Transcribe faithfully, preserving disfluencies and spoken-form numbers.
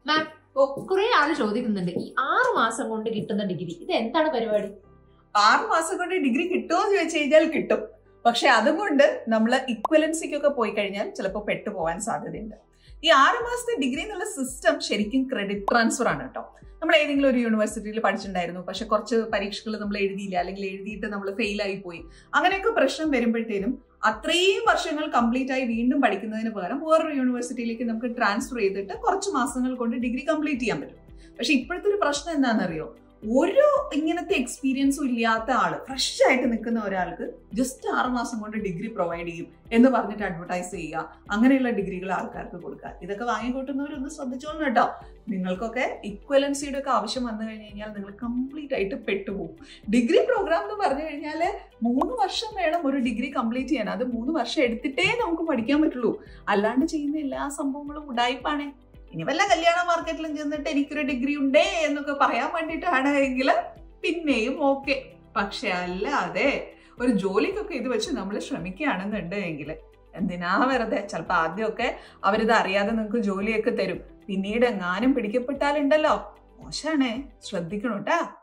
മാം, കുറെ ആള് ചോദിക്കുന്നുണ്ട് ഈ ആറു മാസം കൊണ്ട് കിട്ടുന്ന ഡിഗ്രി ഇത് എന്താണ് പരിപാടി? ആറു മാസം കൊണ്ട് ഡിഗ്രി കിട്ടുമോ എന്ന് ചോദിച്ചു കഴിഞ്ഞാൽ കിട്ടും. പക്ഷെ അതുകൊണ്ട് നമ്മൾ ഇക്വലൻസിക്കൊക്കെ പോയി കഴിഞ്ഞാൽ ചിലപ്പോൾ പെട്ടുപോകാൻ സാധ്യതയുണ്ട്. ഈ ആറു മാസത്തെ ഡിഗ്രി എന്നുള്ള സിസ്റ്റം ശരിക്കും ക്രെഡിറ്റ് ട്രാൻസ്ഫർ ആണ് കേട്ടോ. നമ്മൾ ഏതെങ്കിലും ഒരു യൂണിവേഴ്സിറ്റിയിൽ പഠിച്ചിട്ടുണ്ടായിരുന്നു, പക്ഷെ കുറച്ച് പരീക്ഷകൾ നമ്മൾ എഴുതിയില്ല, അല്ലെങ്കിൽ എഴുതിയിട്ട് നമ്മൾ ഫെയിൽ ആയി പോയി, അങ്ങനെയൊക്കെ പ്രശ്നം വരുമ്പോഴത്തേനും അത്രയും വർഷങ്ങൾ കംപ്ലീറ്റ് ആയി വീണ്ടും പഠിക്കുന്നതിന് പകരം വേറൊരു യൂണിവേഴ്സിറ്റിയിലേക്ക് നമുക്ക് ട്രാൻസ്ഫർ ചെയ്തിട്ട് കുറച്ച് മാസങ്ങൾ കൊണ്ട് ഡിഗ്രി കംപ്ലീറ്റ് ചെയ്യാൻ പറ്റും. പക്ഷെ ഇപ്പോഴത്തെ ഒരു പ്രശ്നം എന്താണെന്നറിയോ? ഒരു ഇങ്ങനത്തെ എക്സ്പീരിയൻസും ഇല്ലാത്ത ആള്, ഫ്രഷ് ആയിട്ട് നിൽക്കുന്ന ഒരാൾക്ക് ജസ്റ്റ് ആറ് മാസം കൊണ്ട് ഡിഗ്രി പ്രൊവൈഡ് ചെയ്യും എന്ന് പറഞ്ഞിട്ട് അഡ്വർടൈസ് ചെയ്യുക, അങ്ങനെയുള്ള ഡിഗ്രികൾ ആൾക്കാർക്ക് കൊടുക്കുക. ഇതൊക്കെ വാങ്ങിക്കൂട്ടുന്നവരൊന്ന് ശ്രദ്ധിച്ചോളൂ കേട്ടോ. നിങ്ങൾക്കൊക്കെ ഇക്വലൻസിയുടെ ഒക്കെ ആവശ്യം വന്നു കഴിഞ്ഞ് കഴിഞ്ഞാൽ നിങ്ങൾ കംപ്ലീറ്റ് ആയിട്ട് പെട്ടുപോകും. ഡിഗ്രി പ്രോഗ്രാം എന്ന് പറഞ്ഞു കഴിഞ്ഞാൽ മൂന്ന് വർഷം വേണം ഒരു ഡിഗ്രി കംപ്ലീറ്റ് ചെയ്യാൻ. അത് മൂന്ന് വർഷം എടുത്തിട്ടേ നമുക്ക് പഠിക്കാൻ പറ്റുള്ളൂ. അല്ലാണ്ട് ചെയ്യുന്ന എല്ലാ സംഭവങ്ങളും ഉടായിപ്പാണേ. ഇനി വല്ല കല്യാണ മാർക്കറ്റിലും ചെന്നിട്ട് എനിക്കൊരു ഡിഗ്രി ഉണ്ടേ എന്നൊക്കെ പറയാൻ വേണ്ടിയിട്ടാണ് എങ്കിൽ പിന്നെയും ഓക്കെ. പക്ഷെ അല്ലാതെ ഒരു ജോലിക്കൊക്കെ ഇത് വെച്ച് നമ്മൾ ശ്രമിക്കുകയാണെന്നുണ്ടെങ്കിൽ എന്തിനാ വെറുതെ? ചിലപ്പോൾ ആദ്യമൊക്കെ അവരിത് അറിയാതെ നിങ്ങൾക്ക് ജോലിയൊക്കെ തരും, പിന്നീട് എങ്ങാനും പിടിക്കപ്പെട്ടാലുണ്ടല്ലോ മോശമാണേ. ശ്രദ്ധിക്കണം കേട്ടാ.